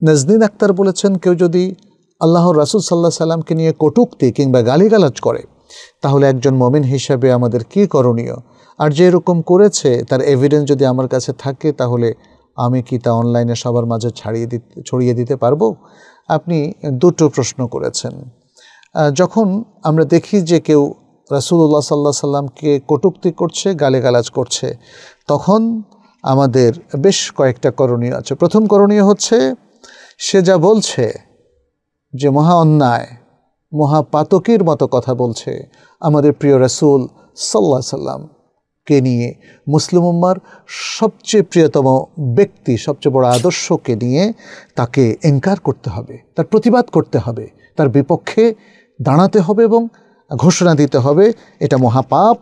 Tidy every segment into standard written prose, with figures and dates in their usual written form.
নাজনীন আক্তার বলেছেন, কেউ যদি আল্লাহর রাসূল সাল্লাল্লাহু আলাইহি সাল্লামকে নিয়ে কটূক্তি কিংবা গালিগালাজ করে তাহলে একজন মুমিন হিসাবে আমাদের কী করণীয়? আর যে এরকম করেছে তার এভিডেন্স যদি আমার কাছে থাকে তাহলে আমি কি তা অনলাইনে সবার মাঝে ছড়িয়ে দিতে পারবো? আপনি দুটো প্রশ্ন করেছেন। যখন আমরা দেখি যে কেউ রাসূলুল্লাহ সাল্লাল্লাহু আলাইহি সাল্লামকে কটূক্তি করছে, গালিগালাজ করছে, তখন আমাদের বেশ কয়েকটা করণীয় আছে। প্রথম করণীয় হচ্ছে, সে যা বলছে যে মহা অন্যায়, মহাপাতকীর মতো কথা বলছে আমাদের প্রিয় রাসূল সাল্লাল্লাহু আলাইহি সাল্লামকে নিয়ে, মুসলিম উম্মার সবচেয়ে প্রিয়তম ব্যক্তি, সবচেয়ে বড় আদর্শকে নিয়ে তাকে এনকার করতে হবে, তার প্রতিবাদ করতে হবে, তার বিপক্ষে দাঁড়াতে হবে এবং ঘোষণা দিতে হবে এটা মহাপাপ,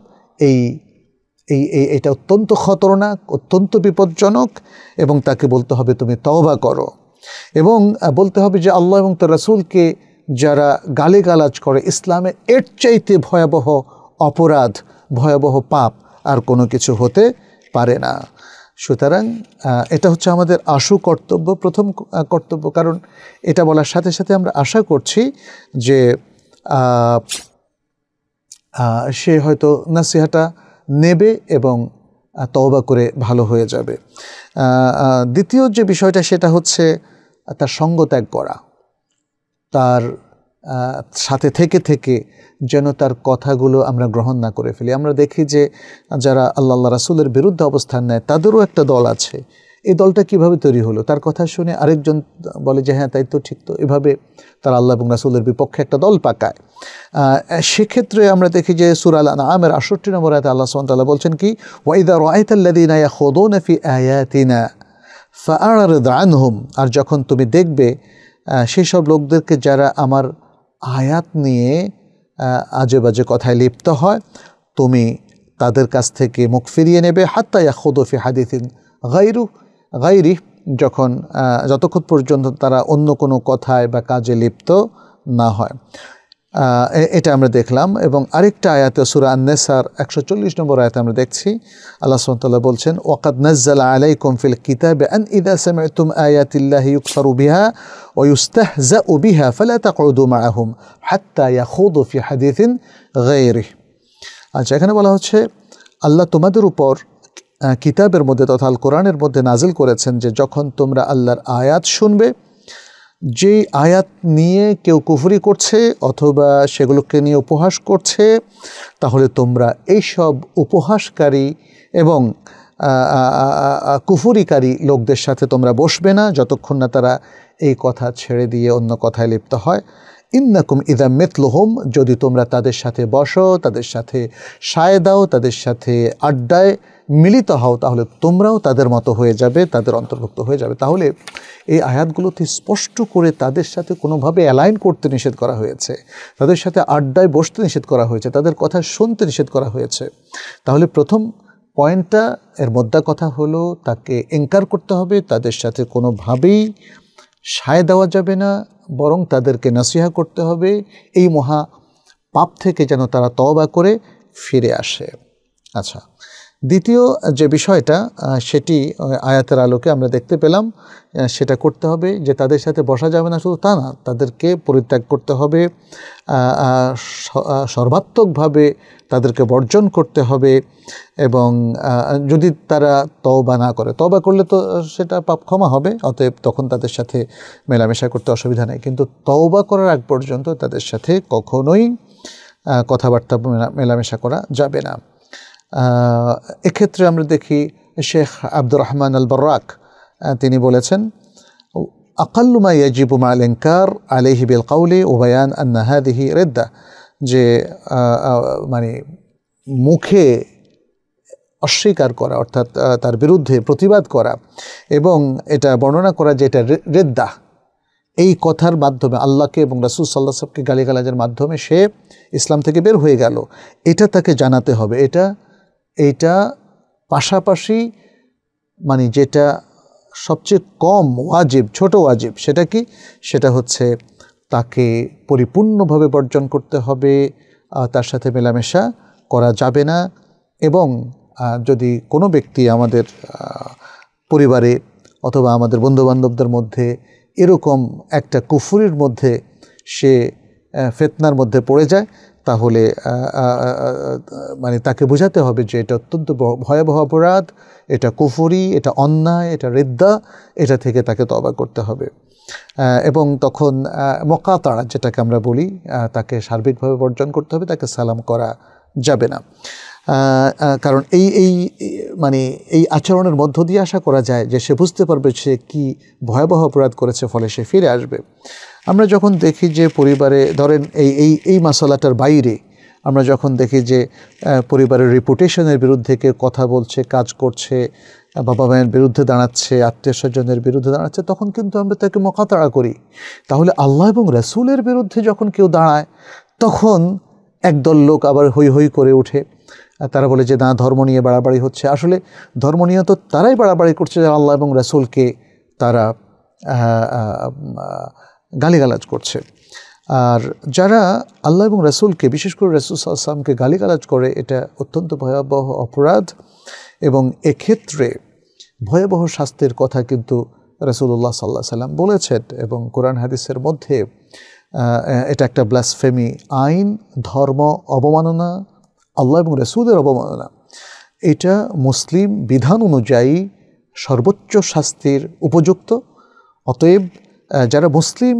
এটা অত্যন্ত খতরনাক, অত্যন্ত বিপজ্জনক, এবং তাকে বলতে হবে তুমি তওবা করো, এবং বলতে হবে যে আল্লাহ এবং তার রাসূলকে যারা গালিগালাজ করে ইসলামে এর চাইতে ভয়াবহ অপরাধ, ভয়াবহ পাপ আর কোনো কিছু হতে পারে না। সুতরাং এটা হচ্ছে আমাদের আশু কর্তব্য, প্রথম কর্তব্য। কারণ এটা বলার সাথে সাথে আমরা আশা করছি যে সে হয়তো নাসিহাটা নেবে এবং তওবা করে ভালো হয়ে যাবে। দ্বিতীয় যে বিষয়টা সেটা হচ্ছে তার সঙ্গ ত্যাগ করা, তার সাথে থেকে যেন তার কথাগুলো আমরা গ্রহণ না করে ফেলি। আমরা দেখি যে যারা আল্লাহ রাসূলের বিরুদ্ধে অবস্থান নেয় তাদেরও একটা দল আছে। এই দলটা কিভাবে তৈরি হলো? তার কথা শুনে আরেকজন বলে যে হ্যাঁ তাই তো, ঠিক তো, এভাবে তারা আল্লাহ এবং রাসূলের বিপক্ষে একটা দল পাকায়। সেক্ষেত্রে আমরা দেখি যে সূরা আল-আনআমের ৬৮ নম্বর আয়াতে আল্লাহ সুবহানাহু ওয়া তাআলা বলছেন কি, ওয়াইদা রাআইতাল্লাযীনা ইয়াখুদুনা ফি আয়াতিনা ফাআরিদ আনহুম, আর যখন তুমি দেখবে সেই সব লোকদেরকে যারা আমার আয়াত নিয়ে আজে বাজে কথায় লিপ্ত হয়, তুমি তাদের কাছ থেকে মুখ ফিরিয়ে নেবে, হাত্তা ইয়াখুদু ফি হাদিসিন গায়রি, যতক্ষণ পর্যন্ত তারা অন্য কোনো কথায় বা কাজে লিপ্ত না হয়। এটা আমরা দেখলাম। এবং আরেকটা আয়াতে সূরা আন-নিসার ১৪০ নম্বর আয়াতে আমরা দেখছি আল্লাহ সুবহানাহু ওয়া তাআলা বলছেন, ওয়াকাদ নাযালা আলাইকুম ফিল কিতাবি আন ইযা সামি'তুম আয়াতিল্লাহি ইউকফারু বিহা ওয়া ইউস্তাহজাউ বিহা ফালা তাকউদু মা'আহুম হাত্তা ইয়াখুদু ফি হাদিসিন গায়রিহি। আচ্ছা, এখানে বলা হচ্ছে আল্লাহ তোমাদের উপর কিতাবের মধ্যে তথা আল কোরআনের মধ্যে নাজিল করেছেন যে যখন তোমরা আল্লাহর আয়াত শুনবে, যে আয়াত নিয়ে কেউ কুফরি করছে অথবা সেগুলোকে নিয়ে উপহাস করছে, তাহলে তোমরা এইসব উপহাসকারী এবং কুফরিকারী লোকদের সাথে তোমরা বসবে না যতক্ষণ না তারা এই কথা ছেড়ে দিয়ে অন্য কথায় লিপ্ত হয়। ইন্নাকুম ইযা মিথলুহুম, যদি তোমরা তাদের সাথে বসো, তাদের সাথে সায় দাও, তাদের সাথে আড্ডায় মিলিত হও, তাহলে তোমরাও তাদের মতো হয়ে যাবে, তাদের অন্তর্ভুক্ত হয়ে যাবে। তাহলে এই আয়াতগুলোতে স্পষ্ট করে তাদের সাথে কোনোভাবে অ্যালাইন করতে নিষেধ করা হয়েছে, তাদের সাথে আড্ডায় বসতে নিষেধ করা হয়েছে, তাদের কথা শুনতে নিষেধ করা হয়েছে। তাহলে প্রথম পয়েন্টটা, এর মোদ্দা কথা হলো তাকে এনকার করতে হবে, তাদের সাথে কোনোভাবেই সায় দেওয়া যাবে না, বরং তাদেরকে নসিহা করতে হবে এই মহা পাপ থেকে যেন তারা তওবা করে ফিরে আসে। আচ্ছা, দ্বিতীয় যে বিষয়টা সেটি আয়াতের আলোকে আমরা দেখতে পেলাম, সেটা করতে হবে যে তাদের সাথে বসা যাবে না শুধু তা না, তাদেরকে পরিত্যাগ করতে হবে, সর্বাত্মকভাবে তাদেরকে বর্জন করতে হবে। এবং যদি তারা তওবা না করে, তওবা করলে তো সেটা পাপ ক্ষমা হবে, অতএব তখন তাদের সাথে মেলামেশা করতে অসুবিধা নেই, কিন্তু তওবা করার আগ পর্যন্ত তাদের সাথে কখনোই কথাবার্তা মেলামেশা করা যাবে না। এক্ষেত্রে আমরা দেখি শেখ আব্দুর রহমান আল বার্রাক তিনি বলেছেন, আকাল্লু মা ইয়াজিবু মা'আল ইনকার আলাইহি বিল কাওলি ওয়া বায়ান আন্না হাযিহি রিদ্দা, যে মানে মুখে অস্বীকার করা অর্থাৎ তার বিরুদ্ধে প্রতিবাদ করা এবং এটা বর্ণনা করা যে এটা রিদ্দা, এই কথার মাধ্যমে আল্লাহকে এবং রাসূল সাল্লাল্লাহু আলাইহি ওয়াসাল্লামকে গালিগালাজের মাধ্যমে সে ইসলাম থেকে বের হয়ে গেল, এটা তাকে জানাতে হবে। এটা পাশাপাশি মানে যেটা সবচেয়ে কম ওয়াজিব, ছোট ওয়াজিব, সেটা কি? সেটা হচ্ছে তাকে পরিপূর্ণভাবে বর্জন করতে হবে, তার সাথে মেলামেশা করা যাবে না। এবং যদি কোনো ব্যক্তি আমাদের পরিবারে অথবা আমাদের বন্ধুবান্ধবদের মধ্যে এরকম একটা কুফরির মধ্যে সে ফিতনার মধ্যে পড়ে যায়, তাহলে মানে তাকে বোঝাতে হবে যে এটা অত্যন্ত ভয়াবহ অপরাধ, এটা কুফরি, এটা অন্যায়, এটা রিদ্দা, এটা থেকে তাকে তওবা করতে হবে। এবং তখন মুকাতাআ যেটাকে আমরা বলি, তাকে সার্বিকভাবে বর্জন করতে হবে, তাকে সালাম করা যাবে না। কারণ এই মানে এই আচরণের মধ্য দিয়ে আশা করা যায় যে সে বুঝতে পারবে সে কি ভয়াবহ অপরাধ করেছে, ফলে সে ফিরে আসবে। আমরা যখন দেখি যে পরিবারে ধরেন এই মাসালাটার বাইরে আমরা যখন দেখি যে পরিবারের রিপুটেশনের বিরুদ্ধে কেউ কথা বলছে, কাজ করছে, বাবা মায়ের বিরুদ্ধে দাঁড়াচ্ছে, আত্মীয় স্বজনের বিরুদ্ধে দাঁড়াচ্ছে, তখন কিন্তু আমরা তাকে মুকাতাআ করি। তাহলে আল্লাহ এবং রাসূলের বিরুদ্ধে যখন কেউ দাঁড়ায়, তখন একদল লোক আবার হৈ হৈ করে ওঠে। তারা বলে যে না, ধর্ম নিয়ে বাড়াবাড়ি হচ্ছে। আসলে ধর্ম নিয়ে তো তারাই বাড়াবাড়ি করছে যে আল্লাহ এবং রাসূলকে তারা গালিগালাজ করছে। আর যারা আল্লাহ এবং রাসূলকে, বিশেষ করে রাসূল সাল্লাল্লাহু আলাইহি ওয়াসাল্লামকে গালিগালাজ করে, এটা অত্যন্ত ভয়াবহ অপরাধ এবং এক্ষেত্রে ভয়াবহ শাস্তির কথা কিন্তু রাসূলুল্লাহ সাল্লাল্লাহু আলাইহি ওয়াসাল্লাম বলেছেন। এবং কোরআন হাদিসের মধ্যে এটা একটা ব্লাসফেমি আইন, ধর্ম অবমাননা, আল্লাহ এবং রাসূলের অবমাননা। এটা মুসলিম বিধান অনুযায়ী সর্বোচ্চ শাস্তির উপযুক্ত। অতএব যারা মুসলিম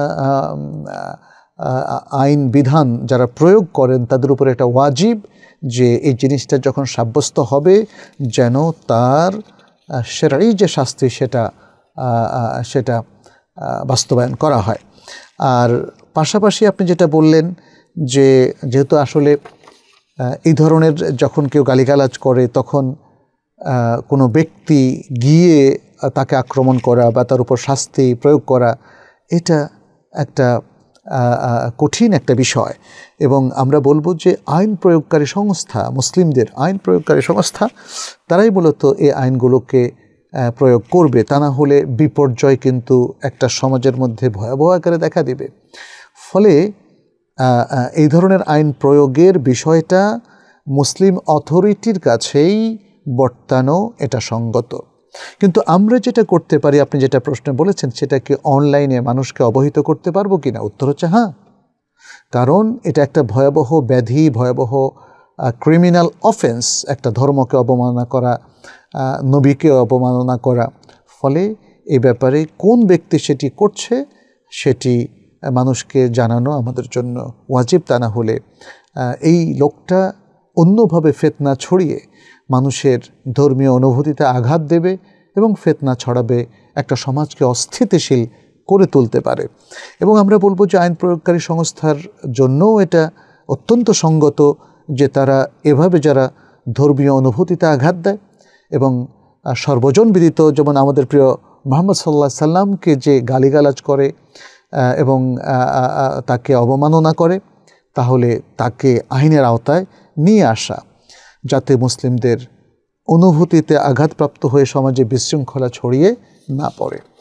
আইন বিধান যারা প্রয়োগ করেন, তাদের উপরে একটা ওয়াজিব যে এই জিনিসটা যখন সাব্যস্ত হবে যেন তার শরঈ যে শাস্তি সেটা বাস্তবায়ন করা হয়। আর পাশাপাশি আপনি যেটা বললেন যে যেহেতু আসলে এই ধরনের যখন কেউ গালিগালাজ করে, তখন কোনো ব্যক্তি গিয়ে তাকে আক্রমণ করা বা তার উপর শাস্তি প্রয়োগ করা, এটা একটা কঠিন একটা বিষয়। এবং আমরা বলবো যে আইন প্রয়োগকারী সংস্থা, মুসলিমদের আইন প্রয়োগকারী সংস্থা, তারাই মূলত এই আইনগুলোকে প্রয়োগ করবে। তা না হলে বিপর্যয় কিন্তু একটা সমাজের মধ্যে ভয়াবহ আকারে দেখা দিবে। ফলে এই ধরনের আইন প্রয়োগের বিষয়টা মুসলিম অথরিটির কাছেই বর্তানো, এটা সঙ্গত। কিন্তু আমরা যেটা করতে পারি, আপনি যেটা প্রশ্ন বলেছেন, সেটা কি অনলাইনে মানুষকে অবহিত করতে পারবো কিনা? উত্তর হচ্ছে হ্যাঁ। কারণ এটা একটা ভয়াবহ ব্যাধি, ভয়াবহ ক্রিমিনাল অফেন্স, একটা ধর্মকে অবমাননা করা, নবীকে অবমাননা করা। ফলে এই ব্যাপারে কোন ব্যক্তি সেটি করছে সেটি মানুষকে জানানো আমাদের জন্য ওয়াজিব। তা না হলে এই লোকটা অন্যভাবে ফিতনা ছড়িয়ে মানুষের ধর্মীয় অনুভূতিতে আঘাত দেবে এবং ফিতনা ছড়াবে, একটা সমাজকে অস্থিতিশীল করে তুলতে পারে। এবং আমরা বলবো যে আইন প্রয়োগকারী সংস্থার জন্যও এটা অত্যন্ত সঙ্গত যে তারা এভাবে যারা ধর্মীয় অনুভূতিতে আঘাত দেয় এবং সর্বজন বিদিত, যেমন আমাদের প্রিয় মুহাম্মদ সাল্লাল্লাহু আলাইহি সাল্লামকে যে গালিগালাজ করে এবং তাকে অবমাননা করে, তাহলে তাকে আইনের আওতায় নিয়ে আসা, যাতে মুসলিমদের অনুভূতিতে আঘাতপ্রাপ্ত হয়ে সমাজে বিশৃঙ্খলা ছড়িয়ে না পড়ে।